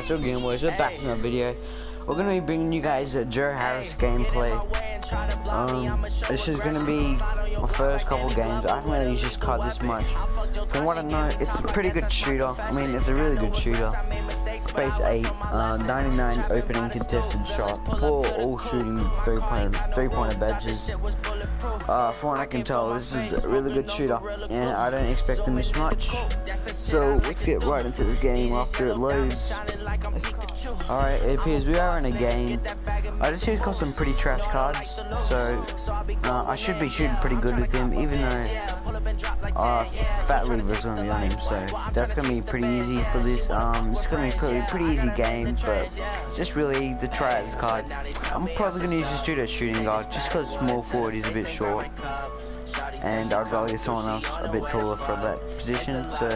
guys, so Game Boys, we're back in the video. We're gonna be bringing you guys a Joe Harris gameplay. This is gonna be my first couple games. I haven't really used this card this much. From what I know, it's a pretty good shooter. I mean, it's a really good shooter. Base 8, 99 opening contested shot, 4 all shooting three-pointer badges. From what I can tell, this is a really good shooter, and I don't expect to miss much. So let's get right into the game after it loads. Alright, it appears we are in a game. I just got some pretty trash cards, so I should be shooting pretty good with him, even though Fat Lever's gonna be on him, so that's gonna be pretty easy for this. It's gonna be a pretty easy game, but just really to try out this card. I'm probably gonna use this dude as shooting guard, just because small forward is a bit short, and I'd rather get someone else a bit taller for that position. So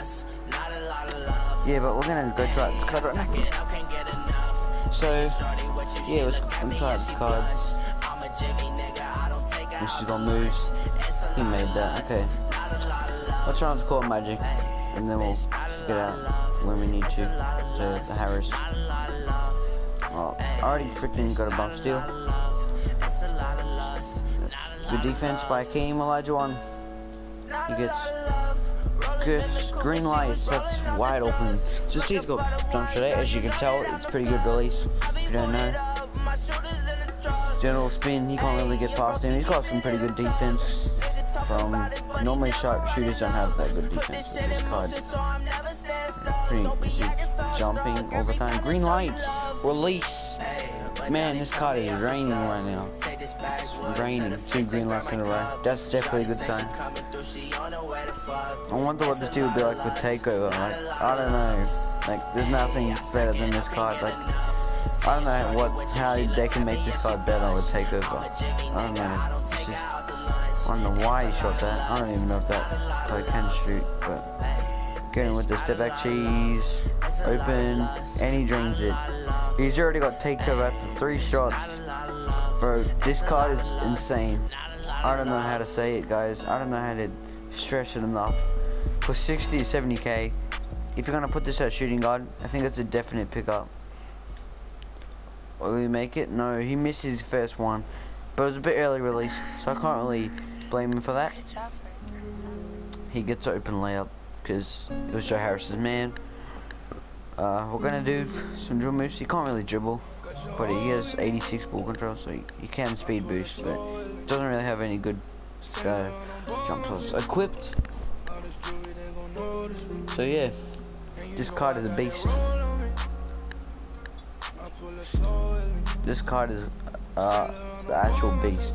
yeah, but we're gonna go try out this card right now. So yeah, let's try out this card. And she's got moves. He made that. Okay. Let's try to call Magic, and then we'll get out when we need to the Harris. Oh, I already freaking got a bump steal. Good defense by Akeem Olajuwon. He gets green lights. That's wide open. Just need to go jump shot. As you can tell, it's pretty good release. If you don't know, general spin. He can't really get past him. He's got some pretty good defense. Normally shooters don't have that good defense with this card. Pretty jumping all the time. Green lights, release. Man, this card is raining right now. It's raining. 2 green lights in a row. That's definitely a good sign. I wonder what this dude would be like with Takeover. Like, I don't know. Like, there's nothing better than this card. Like, I don't know how they can make this card better with Takeover. I don't know. It's just, I don't know why he shot that. I don't even know if that play can shoot, but going with the step back cheese, open, and he drains it. He's already got takeover after 3 shots. Bro, this card is insane. I don't know how to say it, guys. I don't know how to stress it enough. For 60 to 70k, if you're gonna put this at shooting guard, I think it's a definite pickup. Will he make it? No, he missed his first one. But it was a bit early release, so I can't really blame him for that. He gets an open layup because it was Joe Harris's man. We're gonna do some dribble moves. He can't really dribble, but he has 86 ball control, so he can speed boost, but doesn't really have any good jump shots equipped. So yeah, this card is a beast. This card is the actual beast.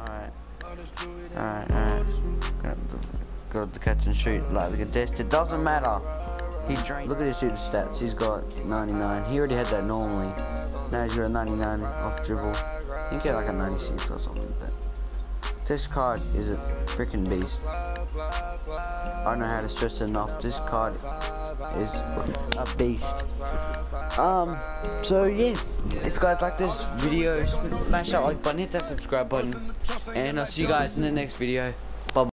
Alright. Got the catch and shoot like the contest. It doesn't matter. Look at this dude's stats. He's got 99. He already had that normally. Now he's got a 99 off dribble. I think he had like a 96 or something. But this card is a freaking beast. I don't know how to stress it enough. This card is a beast. So yeah, if you guys like this video, smash that like button, hit that subscribe button, and I'll see you guys in the next video.